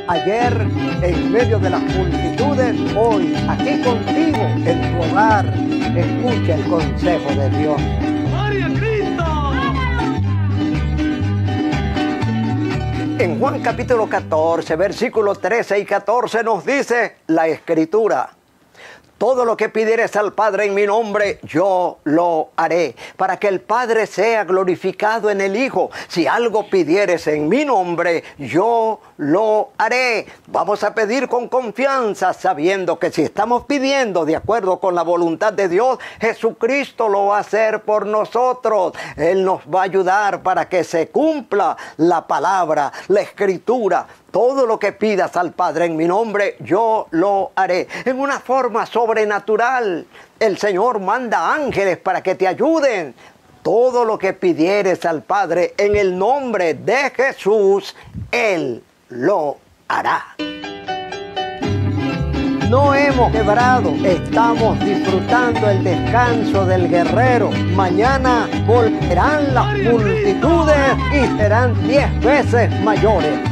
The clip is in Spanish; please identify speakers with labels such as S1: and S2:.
S1: ayer en medio de las multitudes, hoy aquí contigo en tu hogar. Escucha el consejo de Dios.
S2: ¡Gloria a Cristo!
S1: En Juan capítulo 14, versículos 13 y 14 nos dice la Escritura: todo lo que pidieres al Padre en mi nombre, yo lo haré, para que el Padre sea glorificado en el Hijo. Si algo pidieres en mi nombre, yo lo haré. Vamos a pedir con confianza, sabiendo que si estamos pidiendo de acuerdo con la voluntad de Dios, Jesucristo lo va a hacer por nosotros. Él nos va a ayudar para que se cumpla la palabra, la Escritura. Todo lo que pidas al Padre en mi nombre, yo lo haré. En una forma sobrenatural, el Señor manda ángeles para que te ayuden. Todo lo que pidieres al Padre en el nombre de Jesús, Él lo hará. No hemos quebrado, estamos disfrutando el descanso del guerrero. Mañana volverán las multitudes y serán 10 veces mayores.